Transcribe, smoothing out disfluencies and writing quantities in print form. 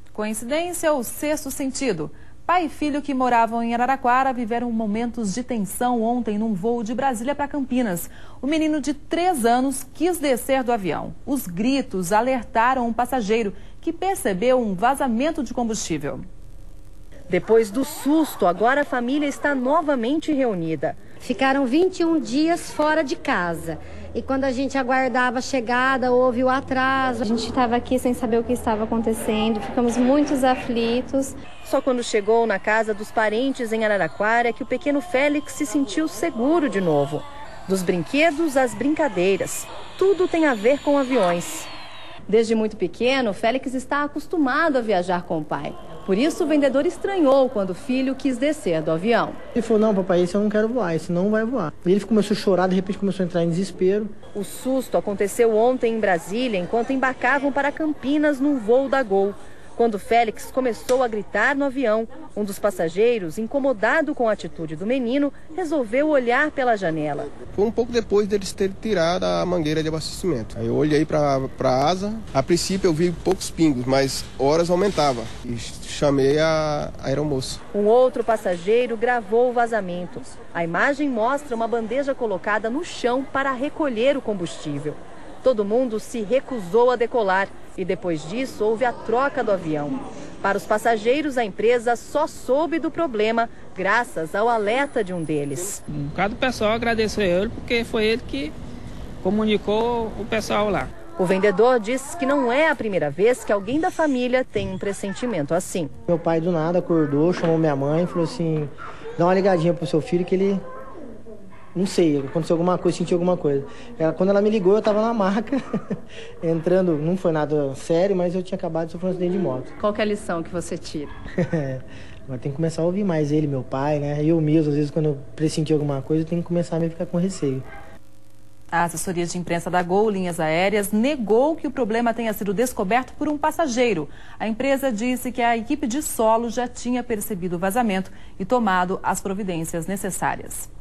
Coincidência ou sexto sentido? Pai e filho que moravam em Araraquara viveram momentos de tensão ontem num voo de Brasília para Campinas. O menino de 3 anos quis descer do avião. Os gritos alertaram um passageiro que percebeu um vazamento de combustível. Depois do susto, agora a família está novamente reunida. Ficaram 21 dias fora de casa. E quando a gente aguardava a chegada, houve o atraso. A gente estava aqui sem saber o que estava acontecendo, ficamos muito aflitos. Só quando chegou na casa dos parentes em Araraquara é que o pequeno Félix se sentiu seguro de novo. Dos brinquedos às brincadeiras, tudo tem a ver com aviões. Desde muito pequeno, Félix está acostumado a viajar com o pai. Por isso, o vendedor estranhou quando o filho quis descer do avião. Ele falou, não, papai, esse eu não quero voar, esse não vai voar. E ele começou a chorar, de repente começou a entrar em desespero. O susto aconteceu ontem em Brasília, enquanto embarcavam para Campinas num voo da Gol. Quando Félix começou a gritar no avião, um dos passageiros, incomodado com a atitude do menino, resolveu olhar pela janela. Foi um pouco depois deles terem tirado a mangueira de abastecimento. Aí eu olhei para a asa, a princípio eu vi poucos pingos, mas horas aumentava. E chamei a aeromoça. Um outro passageiro gravou o vazamento. A imagem mostra uma bandeja colocada no chão para recolher o combustível. Todo mundo se recusou a decolar e depois disso houve a troca do avião. Para os passageiros, a empresa só soube do problema graças ao alerta de um deles. Um bocado do pessoal agradeceu ele porque foi ele que comunicou o pessoal lá. O vendedor diz que não é a primeira vez que alguém da família tem um pressentimento assim. Meu pai do nada acordou, chamou minha mãe e falou assim, dá uma ligadinha pro seu filho que ele... Não sei, aconteceu alguma coisa, senti alguma coisa. Quando ela me ligou, eu estava na maca, entrando, não foi nada sério, mas eu tinha acabado de sofrer um acidente de moto. Qual que é a lição que você tira? Agora tem que começar a ouvir mais ele, meu pai, né? Eu mesmo, às vezes, quando eu pressenti alguma coisa, eu tenho que começar a me ficar com receio. A assessoria de imprensa da Gol Linhas Aéreas negou que o problema tenha sido descoberto por um passageiro. A empresa disse que a equipe de solo já tinha percebido o vazamento e tomado as providências necessárias.